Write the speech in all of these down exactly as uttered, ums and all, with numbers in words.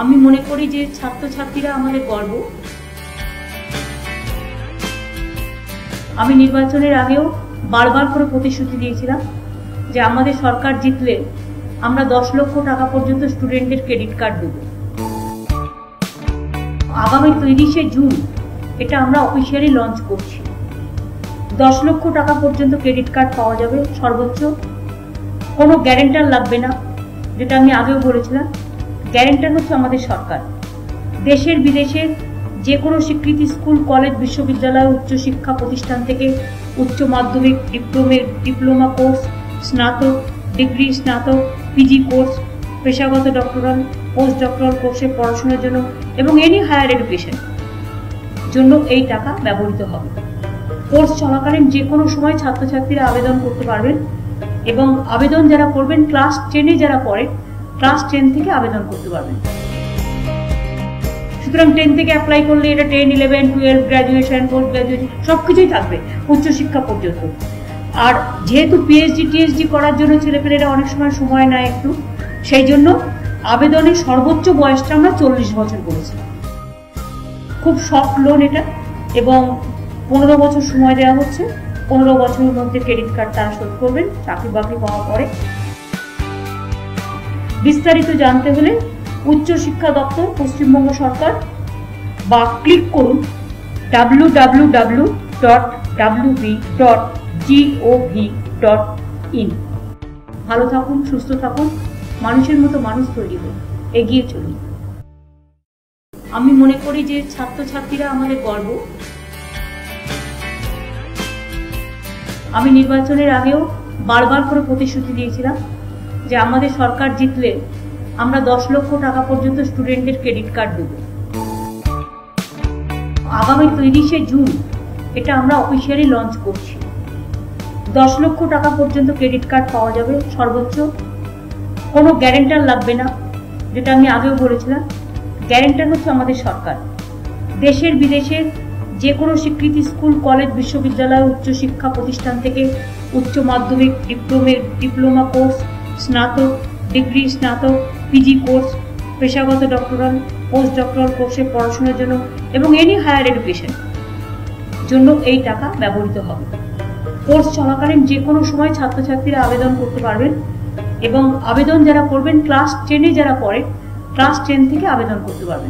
আমি মনে করি যে ছাত্রছাত্রীরা আমাদের গর্ব। আমি নির্বাচনের আগেও বারবার করে প্রতিশ্রুতি দিয়েছিলাম যে আমাদের সরকার জিতলে আমরা দশ লক্ষ টাকা পর্যন্ত স্টুডেন্টদের ক্রেডিট কার্ড দেব। আগামী তিরিশে জুন এটা আমরা অফিসিয়ালি লঞ্চ করছি। দশ লক্ষ টাকা পর্যন্ত ক্রেডিট কার্ড পাওয়া যাবে সর্বোচ্চ। কোনো গ্যারেন্টার লাগবে না, যেটা আমি আগেও বলেছিলাম। গ্যারেন্টার হচ্ছে আমাদের সরকার। দেশের বিদেশের যে কোনো স্বীকৃতি স্কুল, কলেজ, বিশ্ববিদ্যালয়, উচ্চশিক্ষা প্রতিষ্ঠান থেকে উচ্চ মাধ্যমিক, ডিপ্লোমে ডিপ্লোমা কোর্স, স্নাতক, ডিগ্রি, স্নাতক, পিজি কোর্স, পেশাগত ডক্টরাল, পোস্ট ডক্টরাল কোর্সে পড়াশোনার জন্য এবং এনি হায়ার এডুকেশন জন্য এই টাকা ব্যবহৃত হবে। কোর্স চলাকালীন যে কোনো সময় ছাত্রছাত্রীরা আবেদন করতে পারবেন এবং আবেদন যারা করবেন ক্লাস টেনে যারা পড়ে ক্লাস টেন থেকে আবেদন করতে পারবেন। সুতরাং টেন থেকে অ্যাপ্লাই করলে এটা ten, eleven, twelve, graduation, post graduation সবকিছুই থাকবে উচ্চশিক্ষা পর্যন্ত। আর যেহেতু পিএইচডি টিএইচডি করার জন্য ছেলেপেলেরা অনেক সময় সময় নেয় একটু, সেই জন্য আবেদনের সর্বোচ্চ বয়সটা আমরা চল্লিশ বছর করেছি। খুব সফট লোন এটা এবং পনেরো বছর সময় দেওয়া হচ্ছে। পনেরো বছরের মধ্যে ক্রেডিট কার্ড তারা শোধ করবেন চাকরি বাকরি পাওয়ার পরে। বিস্তারিত জানতে হলে উচ্চশিক্ষা দপ্তর, পশ্চিমবঙ্গ সরকার, বা ক্লিক করুন W W W dot W B dot GOV dot in. ভালো থাকুন, সুস্থ থাকুন, মানুষের মতো মানুষ তৈরি হন, এগিয়ে চলুন। আমি মনে করি যে ছাত্রছাত্রীরা আমাদের গর্ব। আমি নির্বাচনের আগেও বারবার করে প্রতিশ্রুতি দিয়েছিলাম যে আমাদের সরকার জিতলে আমরা দশ লক্ষ টাকা পর্যন্ত স্টুডেন্টদের ক্রেডিট কার্ড দেব। আগামী তিরিশে জুন এটা আমরা অফিসিয়ালি লঞ্চ করছি। দশ লক্ষ টাকা পর্যন্ত ক্রেডিট কার্ড পাওয়া যাবে সর্বোচ্চ। কোনো গ্যারেন্টার লাগবে না, যেটা আমি আগেও বলেছিলাম। গ্যারেন্টার হচ্ছে আমাদের সরকার। দেশের বিদেশের যে কোনো স্বীকৃতি স্কুল, কলেজ, বিশ্ববিদ্যালয়, উচ্চশিক্ষা প্রতিষ্ঠান থেকে উচ্চ মাধ্যমিক, ডিপ্লোমে ডিপ্লোমা কোর্স, স্নাতক, ডিগ্রি, স্নাতক, পিজি কোর্স, পেশাগত ডক্টরাল, পোস্ট ডক্টরাল কোর্সে পড়াশোনার জন্য এবং এনি হায়ার এডুকেশন জন্য এই টাকা ব্যবহৃত হবে। কোর্স চলাকালীন যে কোনো সময় ছাত্রছাত্রীরা আবেদন করতে পারবেন এবং আবেদন যারা করবেন ক্লাস টেনে যারা পড়ে ক্লাস টেন থেকে আবেদন করতে পারবেন।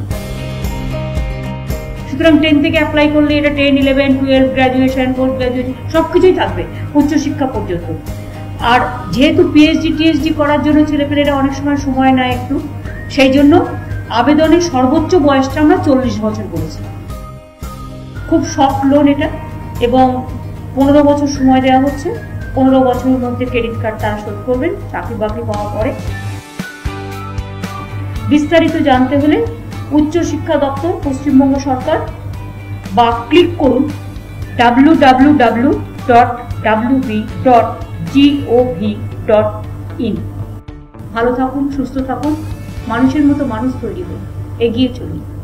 সুতরাং টেন থেকে অ্যাপ্লাই করলে এটা ten, eleven, twelve, graduation, post graduation সবকিছুই থাকবে উচ্চশিক্ষা পর্যন্ত। আর যেহেতু পিএইচডি টিএইচডি করার জন্য ছেলেপেলেরা অনেক সময় সময় নেয় একটু, সেই জন্য আবেদনের সর্বোচ্চ বয়সটা আমরা চল্লিশ বছর করেছি। খুব সফট লোন এটা এবং পনেরো বছর সময় দেওয়া হচ্ছে। পনেরো বছরের মধ্যে ক্রেডিট কার্ড তারা শোধ করবেন চাকরি বাকরি পাওয়ার পরে। বিস্তারিত জানতে হলে উচ্চশিক্ষা দপ্তর, পশ্চিমবঙ্গ সরকার, বা ক্লিক করুন W W W dot W B dot GOV dot in. ভালো থাকুন, সুস্থ থাকুন, মানুষের মতো মানুষ তৈরি হন, এগিয়ে চলুন।